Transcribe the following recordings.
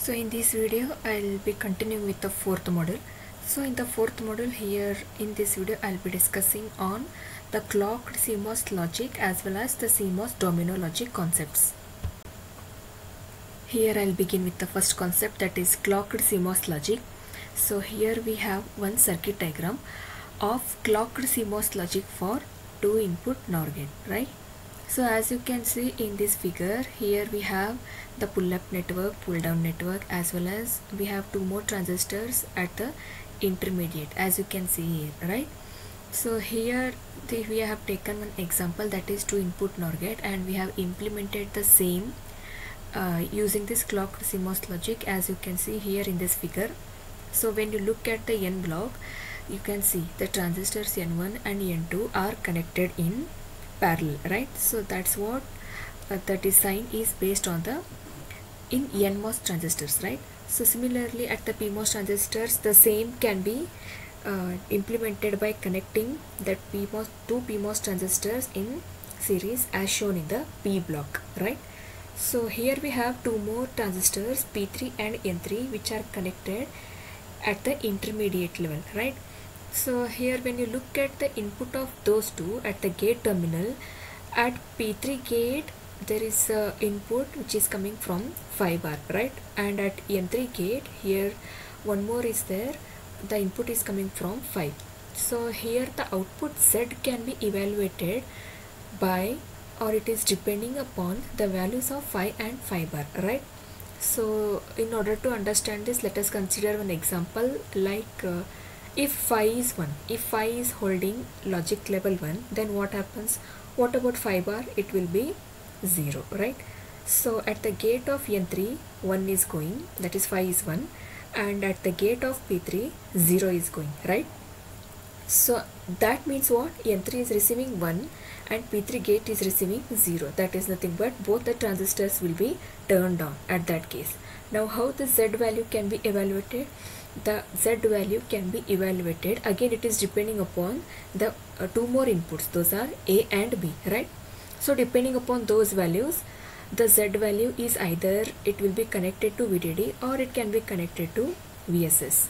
So in this video I'll be continuing with the fourth module. So in the fourth module here in this video I'll be discussing on the clocked CMOS logic as well as the CMOS domino logic concepts. Here I'll begin with the first concept, that is clocked CMOS logic. So here we have one circuit diagram of clocked CMOS logic for 2 input NOR gate, right? So as you can see in this figure, here we have the pull-up network, pull-down network, as well as we have 2 more transistors at the intermediate, as you can see here, right? So here we have taken one example, that is 2 input NOR gate, and we have implemented the same using this clocked CMOS logic, as you can see here in this figure. So when you look at the N block, you can see the transistors N1 and N2 are connected in parallel, right? So that's what the design is based on the in NMOS transistors, right? So similarly at the PMOS transistors, the same can be implemented by connecting that two PMOS transistors in series as shown in the P block, right? So here we have 2 more transistors P3 and N3 which are connected at the intermediate level, right? So here when you look at the input of those two at the gate terminal, at P3 gate there is a input which is coming from 5 bar, right? And at N3 gate here one more is there, the input is coming from 5. So here the output Z can be evaluated by, or it is depending upon the values of 5 and 5 bar, right? So in order to understand this, let us consider one example like if phi is 1, if phi is holding logic level 1, then what happens? What about 5 bar? It will be 0, right? So at the gate of N3, 1 is going, that is phi is 1, and at the gate of P3, 0 is going, right? So that means what? N3 is receiving 1 and P3 gate is receiving 0. That is nothing but both the transistors will be turned on at that case. Now how the Z value can be evaluated? The Z value can be evaluated, again it is depending upon the 2 more inputs, those are A and B, right? So depending upon those values, the Z value is either it will be connected to VDD or it can be connected to VSS.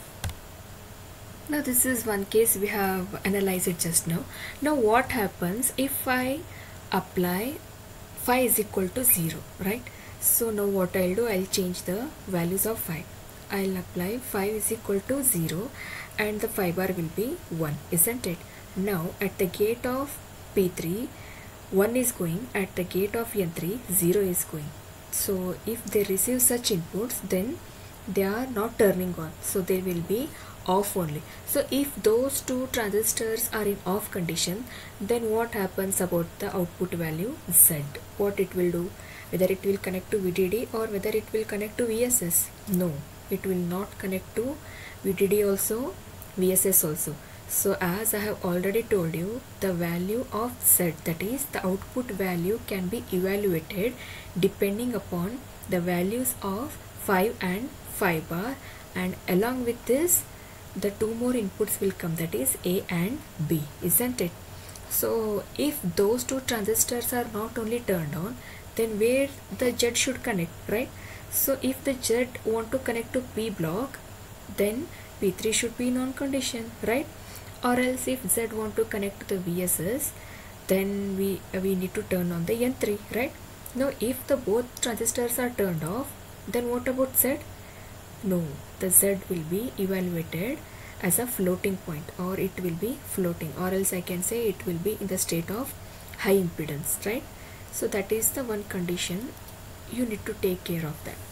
Now this is one case we have analyzed it just now. Now what happens if I apply phi is equal to 0, right? So now what I'll do, I'll change the values of phi. I'll apply phi is equal to 0 and the phi bar will be 1, isn't it? Now at the gate of P3, 1 is going, at the gate of N3, 0 is going. So if they receive such inputs, then they are not turning on, so they will be off only. So if those two transistors are in off condition, then what happens about the output value Z? What it will do? Whether it will connect to VDD or whether it will connect to VSS? No, it will not connect to VDD also, VSS also. So as I have already told you, the value of Z, that is the output value, can be evaluated depending upon the values of 5 and 5 bar, and along with this the 2 more inputs will come, that is A and B, isn't it? So if those two transistors are not only turned on, then where the Z should connect, right? So if the Z want to connect to P block, then P3 should be in on condition, right? Or else if Z want to connect to the VSS, then we need to turn on the N3, right? Now if the both transistors are turned off, then what about Z? No, the Z will be evaluated as a floating point, or it will be floating, or else I can say it will be in the state of high impedance, right? So that is the one condition, you need to take care of that.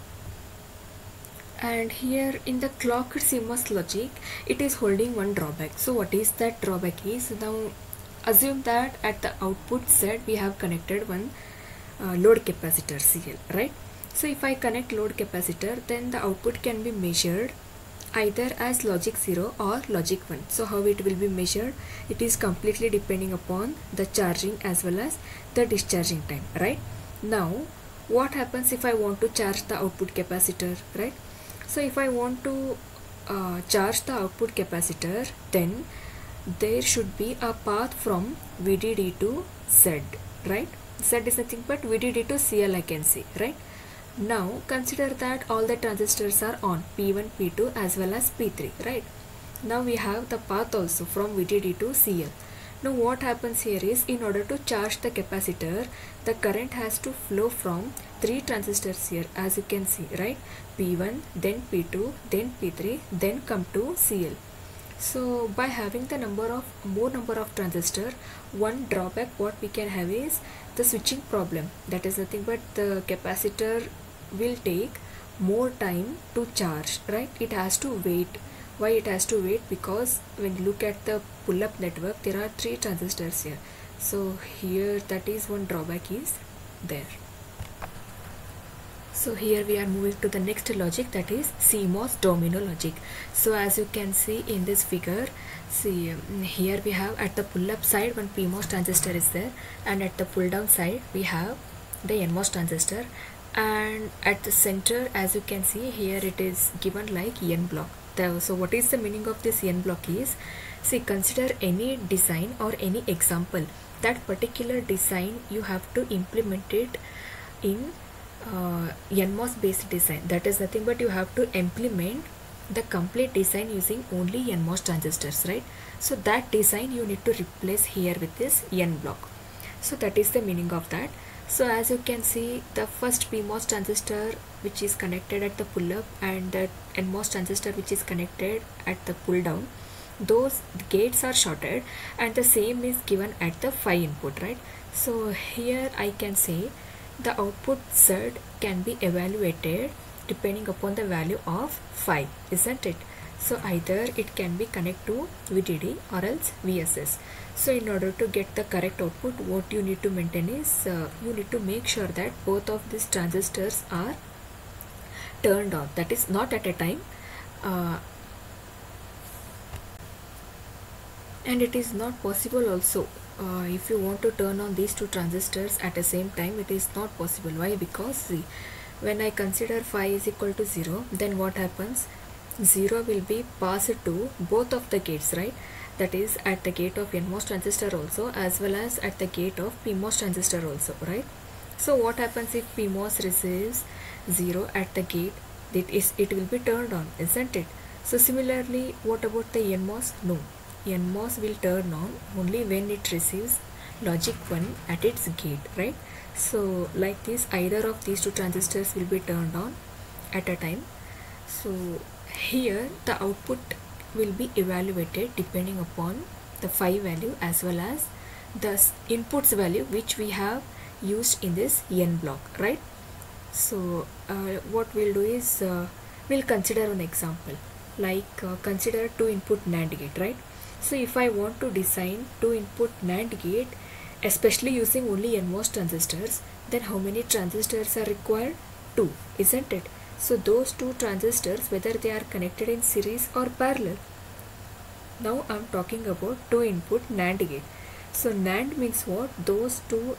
And here in the clocked CMOS logic, it is holding one drawback. So what is that drawback is, now assume that at the output Z we have connected one load capacitor CL, right? So if I connect load capacitor, then the output can be measured either as logic 0 or logic 1. So how it will be measured? It is completely depending upon the charging as well as the discharging time, right? Now what happens if I want to charge the output capacitor, right? So if I want to charge the output capacitor, then there should be a path from VDD to Z, right? Z is nothing but VDD to CL, I can say, right? Now consider that all the transistors are on P1, P2 as well as P3, right? Now we have the path also from VDD to CL. Now what happens here is, in order to charge the capacitor, the current has to flow from 3 transistors here, as you can see, right? P1, then P2, then P3, then come to CL. So by having the more number of transistor, one drawback what we can have is the switching problem. That is nothing but the capacitor will take more time to charge, right? It has to wait. Why it has to wait? Because when you look at the pull-up network, there are 3 transistors here. So here, that is one drawback is there. So here we are moving to the next logic, that is CMOS domino logic. So as you can see in this figure, see here we have at the pull-up side one PMOS transistor is there, and at the pull-down side we have the NMOS transistor, and at the center, as you can see here, it is given like N block. So what is the meaning of this N block is, see, consider any design or any example. That particular design you have to implement it in NMOS based design. That is nothing but you have to implement the complete design using only NMOS transistors, right? So that design you need to replace here with this N block. So that is the meaning of that. So as you can see, the first PMOS transistor which is connected at the pull up and the NMOS transistor which is connected at the pull down, those gates are shorted, and the same is given at the phi input, right? So here I can say the output Z can be evaluated depending upon the value of phi, isn't it? So either it can be connected to VDD or else VSS. So in order to get the correct output, what you need to maintain is you need to make sure that both of these transistors are turned on, that is not at a time, and it is not possible also if you want to turn on these 2 transistors at the same time. It is not possible. Why? Because see, when I consider phi is equal to 0, then what happens? 0 will be passed to both of the gates, right? That is at the gate of NMOS transistor also, as well as at the gate of PMOS transistor also, right? So what happens if PMOS receives 0 at the gate? It will be turned on, isn't it? So similarly, what about the NMOS? No, NMOS will turn on only when it receives logic 1 at its gate, right? So like this, either of these 2 transistors will be turned on at a time. So here the output will be evaluated depending upon the phi value as well as the inputs value which we have used in this N block, right? So what we'll do is we'll consider an example, like consider 2 input NAND gate, right? So if I want to design 2 input NAND gate, especially using only NMOS transistors, then how many transistors are required? 2, isn't it? So those 2 transistors, whether they are connected in series or parallel. Now I am talking about 2 input NAND gate. So NAND means what? Those 2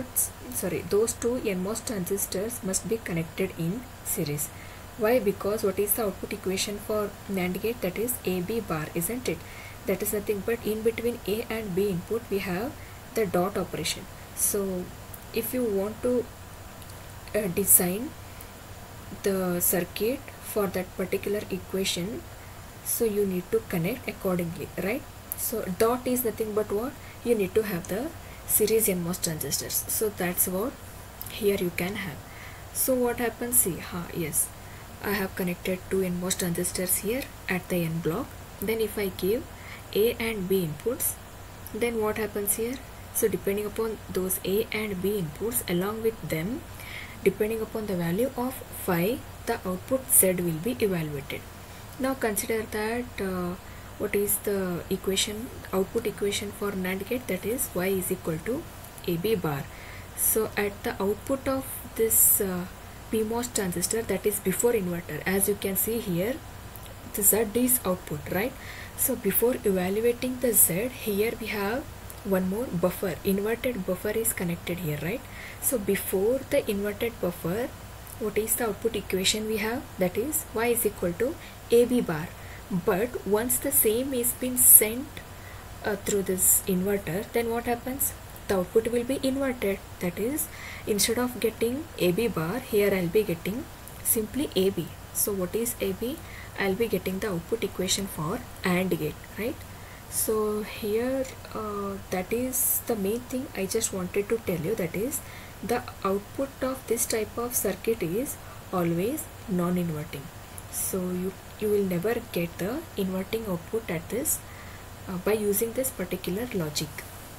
NMOS transistors must be connected in series. Why? Because what is the output equation for NAND gate? That is AB bar, isn't it? That is nothing but in between A and B input we have the dot operation. So if you want to design the circuit for that particular equation, so you need to connect accordingly, right? So dot is nothing but what? You need to have the series NMOS transistors. So that's what here you can have. So what happens? See, yes, I have connected 2 NMOS transistors here at the N block. Then if I give A and B inputs, then what happens here? So depending upon those A and B inputs, along with them, depending upon the value of phi, the output Z will be evaluated. Now consider that what is the equation, output equation for NAND gate? That is Y is equal to AB bar. So at the output of this PMOS transistor, that is before inverter, as you can see here, the Z is output, right? So before evaluating the Z, here we have one more buffer, inverted buffer is connected here, right? So before the inverted buffer, what is the output equation we have? That is Y is equal to AB bar. But once the same is been sent through this inverter, then what happens? the output will be inverted. That is, instead of getting AB bar, here I'll be getting simply AB. So what is AB? I'll be getting the output equation for AND gate, right? So here that is the main thing I just wanted to tell you, that is the output of this type of circuit is always non-inverting. So you will never get the inverting output at this by using this particular logic.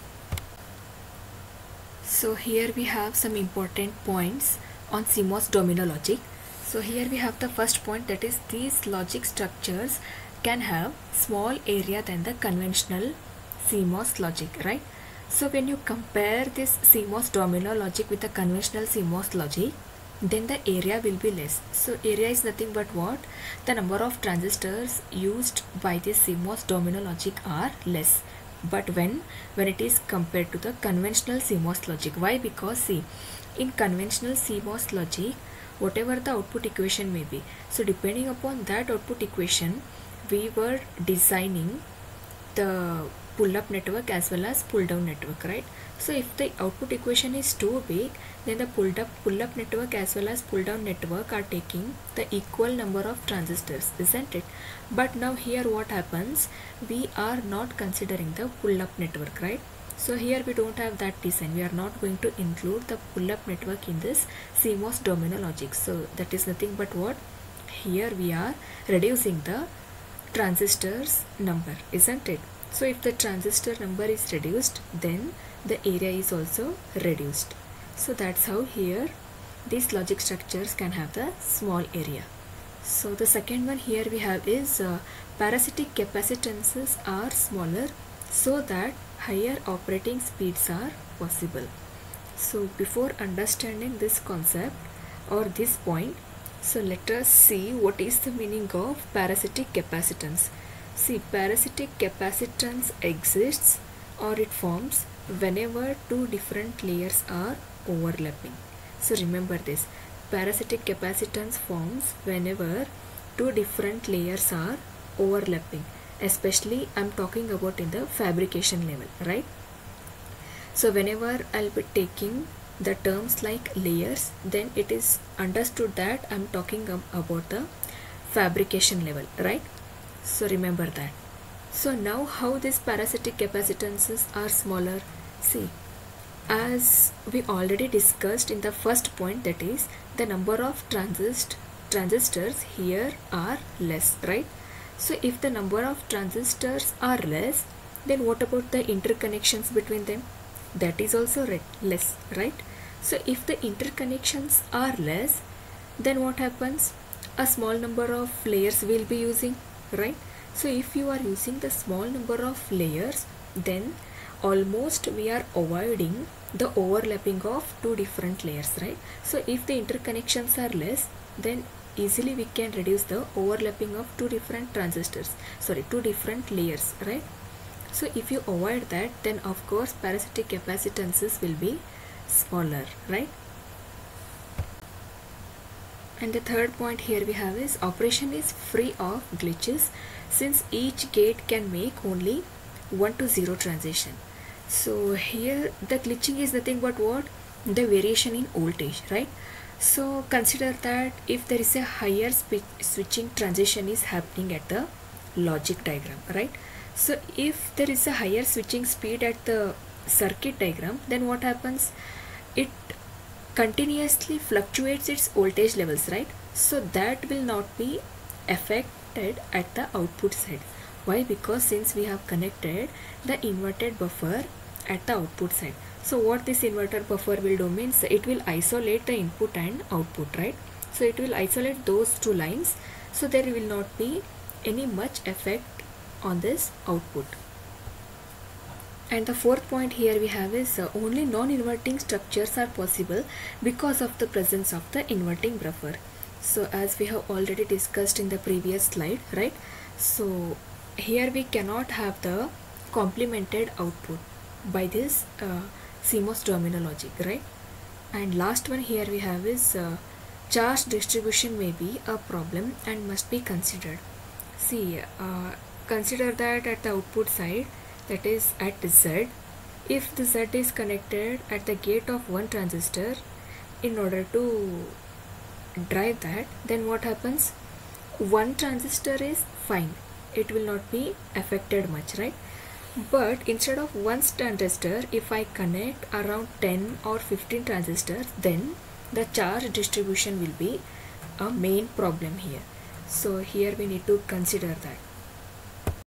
So here we have some important points on CMOS domino logic. So here we have the first point, that is these logic structures can have small area than the conventional CMOS logic, right? So when you compare this CMOS domino logic with the conventional CMOS logic, then the area will be less. So area is nothing but what? The number of transistors used by this CMOS domino logic are less. But when it is compared to the conventional CMOS logic, why? Because see, in conventional CMOS logic, whatever the output equation may be, so depending upon that output equation, we were designing the pull-up network as well as pull-down network, right? So if the output equation is too big, then the pull-up network as well as pull-down network are taking the equal number of transistors, isn't it? But now here what happens, we are not considering the pull-up network, right? So here we don't have that design. We are not going to include the pull-up network in this CMOS domino logic. So that is nothing but what? Here we are reducing the transistors number, isn't it? So if the transistor number is reduced, then the area is also reduced. So that's how here these logic structures can have the small area. So the second one here we have is parasitic capacitances are smaller so that higher operating speeds are possible. So before understanding this concept or this point, so let us see what is the meaning of parasitic capacitance. See, parasitic capacitance exists or it forms whenever two different layers are overlapping. So remember this, parasitic capacitance forms whenever two different layers are overlapping. Especially I'm talking about in the fabrication level, right? So whenever I'll be taking the terms like layers, then it is understood that I'm talking about the fabrication level, right? So remember that. So now how these parasitic capacitances are smaller? See, as we already discussed in the first point, that is the number of transistors here are less, right? So if the number of transistors are less, then what about the interconnections between them? That is also less, right? So if the interconnections are less, then what happens? A small number of layers will be using, right? So if you are using the small number of layers, then almost we are avoiding the overlapping of two different layers, right? So if the interconnections are less, then easily we can reduce the overlapping of two different layers, right? So if you avoid that, then of course parasitic capacitances will be smaller, right? And the third point here we have is operation is free of glitches since each gate can make only 1 to 0 transition. So here the glitching is nothing but what? The variation in voltage, right? So consider that if there is a higher switching transition is happening at the logic diagram, right? So if there is a higher switching speed at the circuit diagram, then what happens? It continuously fluctuates its voltage levels, right? So that will not be affected at the output side. Why? Because since we have connected the inverted buffer at the output side. So what this inverter buffer will do means it will isolate the input and output, right? So it will isolate those two lines, so there will not be any much effect on this output. And the fourth point here we have is only non-inverting structures are possible because of the presence of the inverting buffer. So as we have already discussed in the previous slide, right? So here we cannot have the complemented output by this CMOS domino logic, right? And last one here we have is charge distribution may be a problem and must be considered. See, consider that at the output side, that is at Z, if the Z is connected at the gate of one transistor in order to drive that, then what happens? One transistor is fine, it will not be affected much, right? But instead of one transistor, if I connect around 10 or 15 transistors, then the charge distribution will be a main problem here. So here we need to consider that.